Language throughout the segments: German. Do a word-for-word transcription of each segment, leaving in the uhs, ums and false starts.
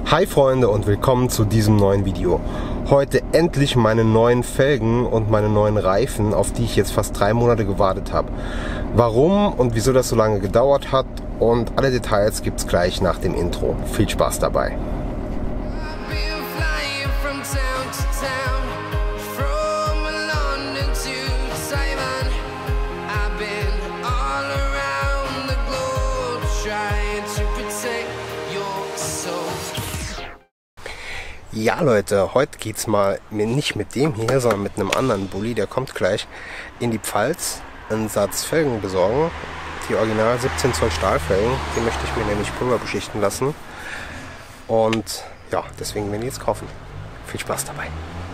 Hi Freunde und willkommen zu diesem neuen Video. Heute endlich meine neuen Felgen und meine neuen Reifen, auf die ich jetzt fast drei Monate gewartet habe. Warum und wieso das so lange gedauert hat und alle Details gibt es gleich nach dem Intro. Viel Spaß dabei. Ja Leute, heute geht's mal nicht mit dem hier, sondern mit einem anderen Bulli, der kommt gleich in die Pfalz, einen Satz Felgen besorgen, die Original siebzehn Zoll Stahlfelgen, die möchte ich mir nämlich Pulver beschichten lassen und ja, deswegen werden die jetzt kaufen. Viel Spaß dabei!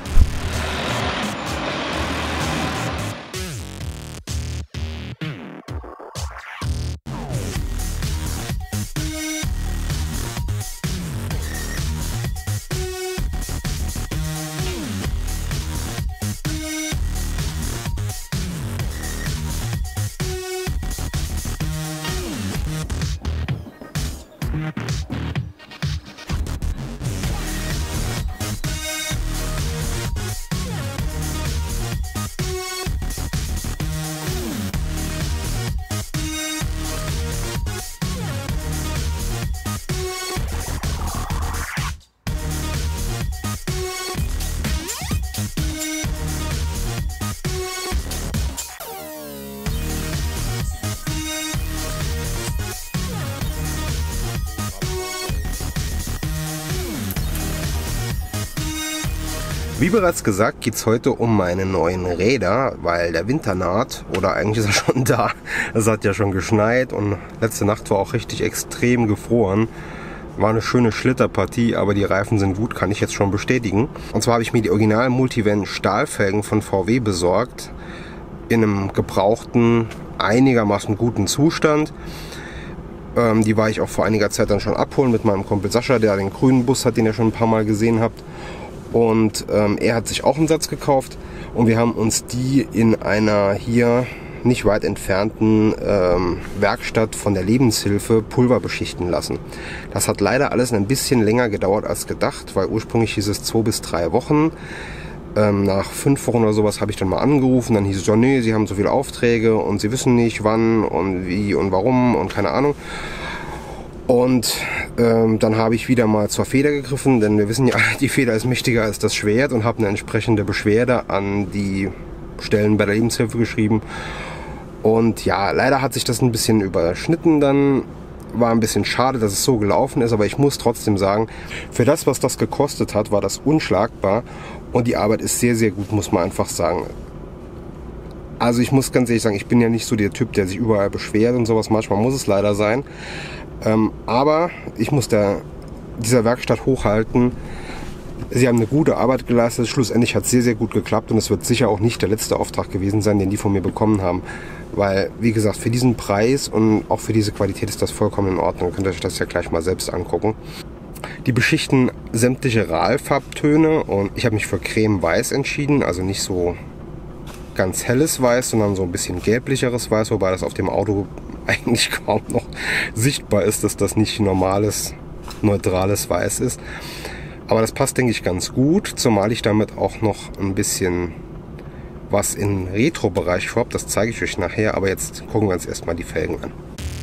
Wie bereits gesagt, geht es heute um meine neuen Räder, weil der Winter naht, oder eigentlich ist er schon da. Es hat ja schon geschneit und letzte Nacht war auch richtig extrem gefroren. War eine schöne Schlitterpartie, aber die Reifen sind gut, kann ich jetzt schon bestätigen. Und zwar habe ich mir die Original Multivan Stahlfelgen von V W besorgt, in einem gebrauchten, einigermaßen guten Zustand. Ähm, die war ich auch vor einiger Zeit dann schon abholen mit meinem Kumpel Sascha, der den grünen Bus hat, den ihr schon ein paar Mal gesehen habt. Und ähm, er hat sich auch einen Satz gekauft und wir haben uns die in einer hier nicht weit entfernten ähm, Werkstatt von der Lebenshilfe Pulver beschichten lassen. Das hat leider alles ein bisschen länger gedauert als gedacht, weil ursprünglich hieß es zwei bis drei Wochen. Ähm, nach fünf Wochen oder sowas habe ich dann mal angerufen, dann hieß es, ja nee, sie haben so viele Aufträge und sie wissen nicht wann und wie und warum und keine Ahnung. Und ähm, dann habe ich wieder mal zur Feder gegriffen, denn wir wissen ja, die Feder ist mächtiger als das Schwert und habe eine entsprechende Beschwerde an die Stellen bei der Lebenshilfe geschrieben. Und ja, leider hat sich das ein bisschen überschnitten dann. War ein bisschen schade, dass es so gelaufen ist, aber ich muss trotzdem sagen, für das, was das gekostet hat, war das unschlagbar und die Arbeit ist sehr, sehr gut, muss man einfach sagen. Also ich muss ganz ehrlich sagen, ich bin ja nicht so der Typ, der sich überall beschwert und sowas, manchmal muss es leider sein. Ähm, aber ich muss der, dieser Werkstatt hochhalten. Sie haben eine gute Arbeit geleistet. Schlussendlich hat es sehr, sehr gut geklappt und es wird sicher auch nicht der letzte Auftrag gewesen sein, den die von mir bekommen haben. Weil, wie gesagt, für diesen Preis und auch für diese Qualität ist das vollkommen in Ordnung. Ihr könnt euch das ja gleich mal selbst angucken. Die beschichten sämtliche Rahlfarbtöne und ich habe mich für Creme-Weiß entschieden, also nicht so ganz helles Weiß, sondern so ein bisschen gelblicheres Weiß, wobei das auf dem Auto eigentlich kaum noch sichtbar ist, dass das nicht normales, neutrales Weiß ist. Aber das passt, denke ich, ganz gut, zumal ich damit auch noch ein bisschen was im Retro-Bereich vorhabe. Das zeige ich euch nachher, aber jetzt gucken wir uns erstmal die Felgen an.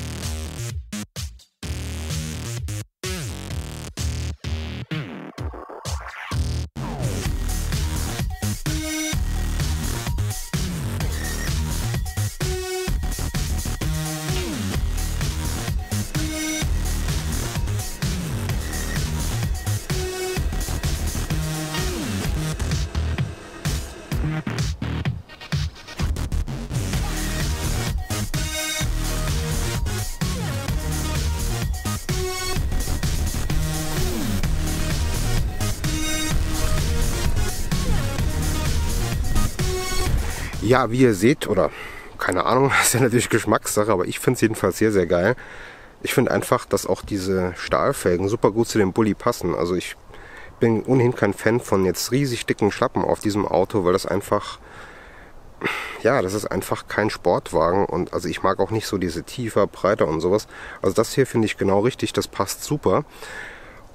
Ja, wie ihr seht, oder keine Ahnung, ist ja natürlich Geschmackssache, aber ich finde es jedenfalls sehr, sehr geil. Ich finde einfach, dass auch diese Stahlfelgen super gut zu dem Bulli passen. Also ich bin ohnehin kein Fan von jetzt riesig dicken Schlappen auf diesem Auto, weil das einfach, ja, das ist einfach kein Sportwagen. Und also ich mag auch nicht so diese tiefer, breiter und sowas. Also das hier finde ich genau richtig, das passt super.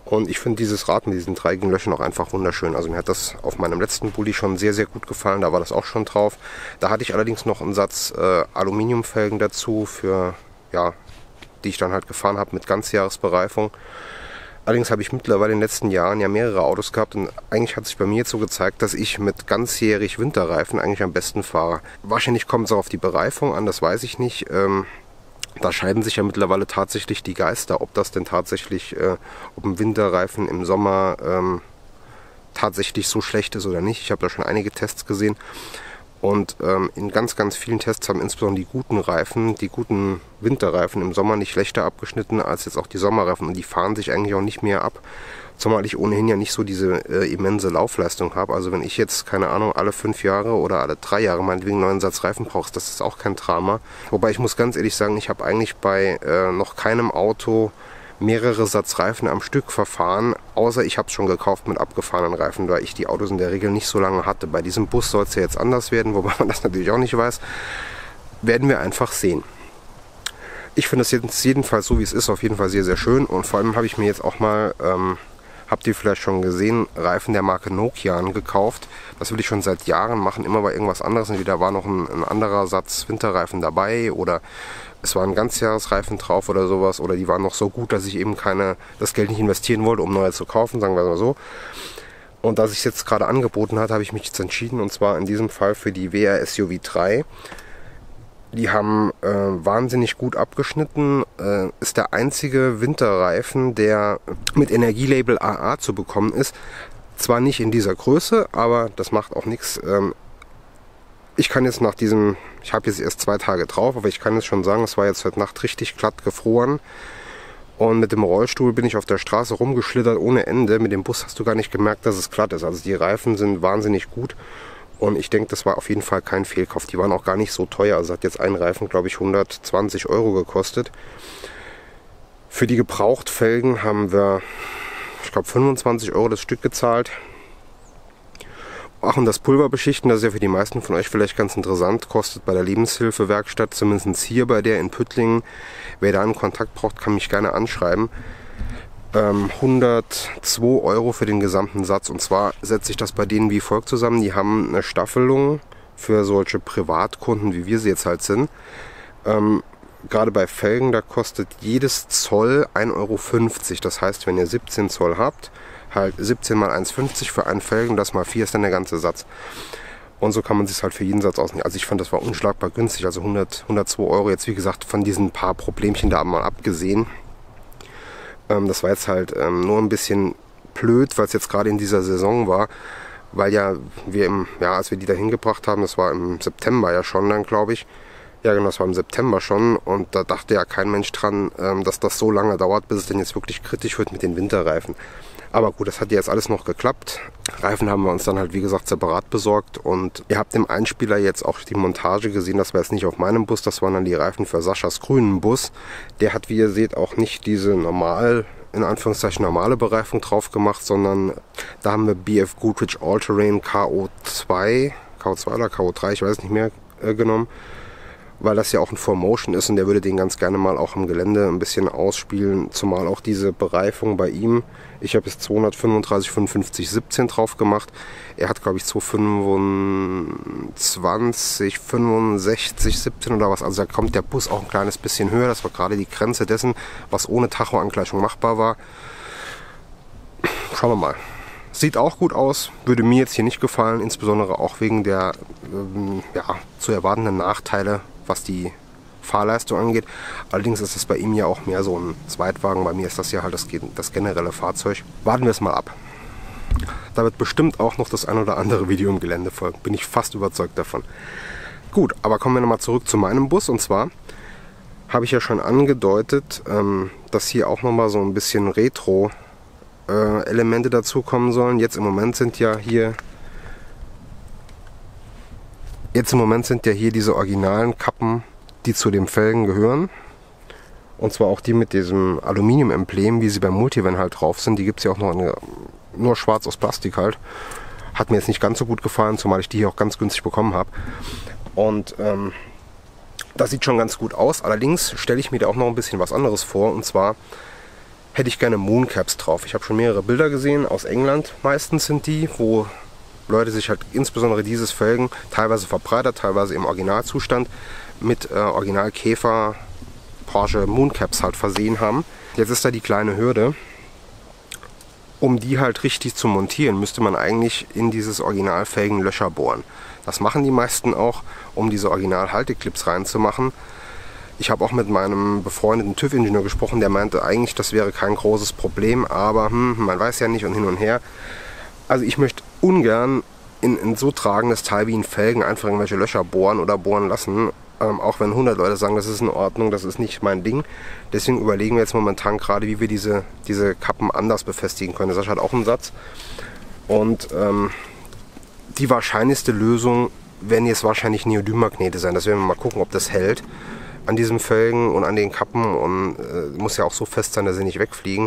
Und ich finde dieses Rad mit diesen dreieckigen Löchern auch einfach wunderschön. Also mir hat das auf meinem letzten Bulli schon sehr, sehr gut gefallen. Da war das auch schon drauf. Da hatte ich allerdings noch einen Satz äh, Aluminiumfelgen dazu, für, ja, die ich dann halt gefahren habe mit Ganzjahresbereifung. Allerdings habe ich mittlerweile in den letzten Jahren ja mehrere Autos gehabt und eigentlich hat sich bei mir jetzt so gezeigt, dass ich mit ganzjährig Winterreifen eigentlich am besten fahre. Wahrscheinlich kommt es auch auf die Bereifung an, das weiß ich nicht. Ähm, da scheiden sich ja mittlerweile tatsächlich die Geister, ob das denn tatsächlich, äh, ob ein Winterreifen im Sommer ähm, tatsächlich so schlecht ist oder nicht. Ich habe da schon einige Tests gesehen. Und ähm, in ganz, ganz vielen Tests haben insbesondere die guten Reifen, die guten Winterreifen im Sommer nicht schlechter abgeschnitten als jetzt auch die Sommerreifen. Und die fahren sich eigentlich auch nicht mehr ab. Zumal ich ohnehin ja nicht so diese äh, immense Laufleistung habe. Also wenn ich jetzt, keine Ahnung, alle fünf Jahre oder alle drei Jahre meinetwegen einen neuen Satz Reifen brauchst, das ist auch kein Drama. Wobei ich muss ganz ehrlich sagen, ich habe eigentlich bei äh, noch keinem Auto mehrere Satz Reifen am Stück verfahren, außer ich habe es schon gekauft mit abgefahrenen Reifen, weil ich die Autos in der Regel nicht so lange hatte. Bei diesem Bus soll es ja jetzt anders werden, wobei man das natürlich auch nicht weiß. Werden wir einfach sehen. Ich finde es jetzt jedenfalls so, wie es ist, auf jeden Fall sehr, sehr schön. Und vor allem habe ich mir jetzt auch mal, ähm, habt ihr vielleicht schon gesehen, Reifen der Marke Nokian gekauft. Das will ich schon seit Jahren machen, immer bei irgendwas anderes. Entweder war noch ein, ein anderer Satz Winterreifen dabei oder es war ein Ganzjahresreifen drauf oder sowas. Oder die waren noch so gut, dass ich eben keine, das Geld nicht investieren wollte, um neue zu kaufen, sagen wir mal so. Und da sich es jetzt gerade angeboten hat, habe ich mich jetzt entschieden. Und zwar in diesem Fall für die W R S U V drei. Die haben äh, wahnsinnig gut abgeschnitten. Äh, ist der einzige Winterreifen, der mit Energielabel A A zu bekommen ist. Zwar nicht in dieser Größe, aber das macht auch nichts. Ähm, ich kann jetzt nach diesem, ich habe jetzt erst zwei Tage drauf, aber ich kann jetzt schon sagen, es war jetzt heute Nacht richtig glatt gefroren. Und mit dem Rollstuhl bin ich auf der Straße rumgeschlittert ohne Ende. Mit dem Bus hast du gar nicht gemerkt, dass es glatt ist. Also die Reifen sind wahnsinnig gut. Und ich denke, das war auf jeden Fall kein Fehlkauf. Die waren auch gar nicht so teuer. Also hat jetzt ein Reifen, glaube ich, hundertzwanzig Euro gekostet. Für die Gebrauchtfelgen haben wir, ich glaube, fünfundzwanzig Euro das Stück gezahlt. Ach, und das Pulverbeschichten, das ist ja für die meisten von euch vielleicht ganz interessant, kostet bei der Lebenshilfewerkstatt, zumindest hier bei der in Püttlingen. Wer da einen Kontakt braucht, kann mich gerne anschreiben. hundertzwei Euro für den gesamten Satz. Und zwar setzt sich das bei denen wie folgt zusammen. Die haben eine Staffelung für solche Privatkunden, wie wir sie jetzt halt sind. Ähm, gerade bei Felgen, da kostet jedes Zoll ein Euro fünfzig. Das heißt, wenn ihr siebzehn Zoll habt, halt siebzehn mal eins fünfzig für einen Felgen, das mal vier ist dann der ganze Satz. Und so kann man sich halt für jeden Satz ausnehmen. Also ich fand, das war unschlagbar günstig. Also hundert, hundertzwei Euro jetzt, wie gesagt, von diesen paar Problemchen da mal abgesehen. Das war jetzt halt ähm, nur ein bisschen blöd, weil es jetzt gerade in dieser Saison war, weil ja wir im, ja, als wir die da hingebracht haben, das war im September ja schon dann, glaube ich. Ja genau, das war im September schon und da dachte ja kein Mensch dran, ähm, dass das so lange dauert, bis es denn jetzt wirklich kritisch wird mit den Winterreifen. Aber gut, das hat ja jetzt alles noch geklappt. Reifen haben wir uns dann halt, wie gesagt, separat besorgt. Und ihr habt im Einspieler jetzt auch die Montage gesehen. Das war jetzt nicht auf meinem Bus, das waren dann die Reifen für Saschas grünen Bus. Der hat, wie ihr seht, auch nicht diese normal, in Anführungszeichen normale Bereifung drauf gemacht, sondern da haben wir B F Goodrich All-Terrain K O zwei, K O zwei oder K O drei, ich weiß nicht mehr, äh, genommen. Weil das ja auch ein vier Motion ist und der würde den ganz gerne mal auch im Gelände ein bisschen ausspielen. Zumal auch diese Bereifung bei ihm, ich habe jetzt zweihundertfünfunddreißig fünfundfünfzig siebzehn drauf gemacht. Er hat, glaube ich, zweihundertfünfundzwanzig fünfundsechzig siebzehn oder was. Also da kommt der Bus auch ein kleines bisschen höher. Das war gerade die Grenze dessen, was ohne Tachoangleichung machbar war. Schauen wir mal. Sieht auch gut aus, würde mir jetzt hier nicht gefallen, insbesondere auch wegen der ähm, ja, zu erwartenden Nachteile, was die Fahrleistung angeht. Allerdings ist es bei ihm ja auch mehr so ein Zweitwagen. Bei mir ist das ja halt das, das generelle Fahrzeug. Warten wir es mal ab. Da wird bestimmt auch noch das ein oder andere Video im Gelände folgen. Bin ich fast überzeugt davon. Gut, aber kommen wir nochmal zurück zu meinem Bus. Und zwar habe ich ja schon angedeutet, ähm, dass hier auch nochmal so ein bisschen Retro äh, Elemente dazukommen sollen. Jetzt im Moment sind ja hier Jetzt im Moment sind ja hier diese originalen Kappen, die zu den Felgen gehören. Und zwar auch die mit diesem Aluminium-Emblem, wie sie beim Multivan halt drauf sind. Die gibt es ja auch noch eine, nur schwarz aus Plastik halt. Hat mir jetzt nicht ganz so gut gefallen, zumal ich die hier auch ganz günstig bekommen habe. Und ähm, das sieht schon ganz gut aus. Allerdings stelle ich mir da auch noch ein bisschen was anderes vor. Und zwar hätte ich gerne Mooncaps drauf. Ich habe schon mehrere Bilder gesehen, aus England meistens sind die, wo Leute sich halt insbesondere dieses Felgen, teilweise verbreitert, teilweise im Originalzustand, mit äh, Original-Käfer Porsche Mooncaps halt versehen haben. Jetzt ist da die kleine Hürde. Um die halt richtig zu montieren, müsste man eigentlich in dieses Originalfelgen Löcher bohren. Das machen die meisten auch, um diese Original-Halteclips reinzumachen. Ich habe auch mit meinem befreundeten TÜV-Ingenieur gesprochen, der meinte eigentlich, das wäre kein großes Problem, aber hm, man weiß ja nicht und hin und her. Also ich möchte ungern in ein so tragendes Teil wie ein Felgen einfach irgendwelche Löcher bohren oder bohren lassen. Ähm, auch wenn hundert Leute sagen, das ist in Ordnung, das ist nicht mein Ding. Deswegen überlegen wir jetzt momentan gerade, wie wir diese, diese Kappen anders befestigen können. Das ist halt auch ein Satz. Und ähm, die wahrscheinlichste Lösung werden jetzt wahrscheinlich Neodym-Magnete sein. Das werden wir mal gucken, ob das hält an diesen Felgen und an den Kappen. Und äh, muss ja auch so fest sein, dass sie nicht wegfliegen.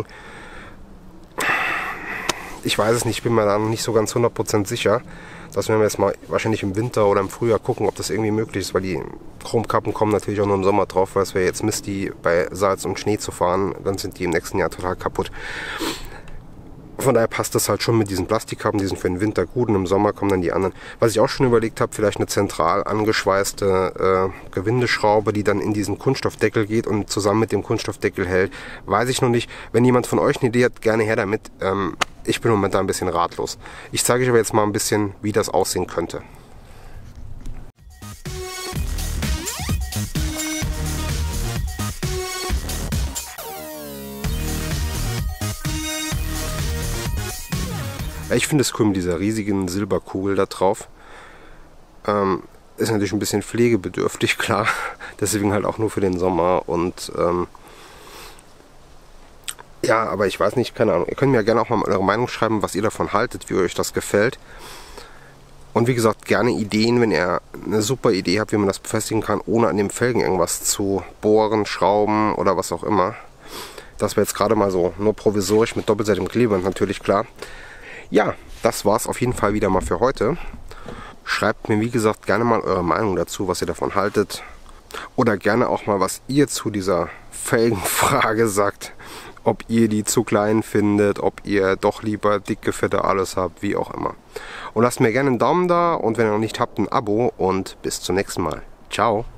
Ich weiß es nicht, ich bin mir da noch nicht so ganz hundert Prozent sicher. Das werden wir jetzt mal wahrscheinlich im Winter oder im Frühjahr gucken, ob das irgendwie möglich ist, weil die Chromkappen kommen natürlich auch nur im Sommer drauf, weil es wäre jetzt Mist, die bei Salz und Schnee zu fahren, dann sind die im nächsten Jahr total kaputt. Von daher passt das halt schon mit diesen Plastikkappen, die sind für den Winter gut und im Sommer kommen dann die anderen. Was ich auch schon überlegt habe, vielleicht eine zentral angeschweißte äh, Gewindeschraube, die dann in diesen Kunststoffdeckel geht und zusammen mit dem Kunststoffdeckel hält. Weiß ich noch nicht. Wenn jemand von euch eine Idee hat, gerne her damit. Ähm, ich bin momentan ein bisschen ratlos. Ich zeige euch aber jetzt mal ein bisschen, wie das aussehen könnte. Ich finde es cool mit dieser riesigen Silberkugel da drauf. Ähm, ist natürlich ein bisschen pflegebedürftig, klar. Deswegen halt auch nur für den Sommer. Und ähm, ja, aber ich weiß nicht, keine Ahnung. Ihr könnt mir ja gerne auch mal eure Meinung schreiben, was ihr davon haltet, wie euch das gefällt. Und wie gesagt, gerne Ideen, wenn ihr eine super Idee habt, wie man das befestigen kann, ohne an den Felgen irgendwas zu bohren, schrauben oder was auch immer. Das wäre jetzt gerade mal so, nur provisorisch mit doppelseitigem Klebeband natürlich, klar. Ja, das war's auf jeden Fall wieder mal für heute. Schreibt mir wie gesagt gerne mal eure Meinung dazu, was ihr davon haltet. Oder gerne auch mal, was ihr zu dieser Felgenfrage sagt. Ob ihr die zu klein findet, ob ihr doch lieber dicke, fette alles habt, wie auch immer. Und lasst mir gerne einen Daumen da und wenn ihr noch nicht habt, ein Abo und bis zum nächsten Mal. Ciao!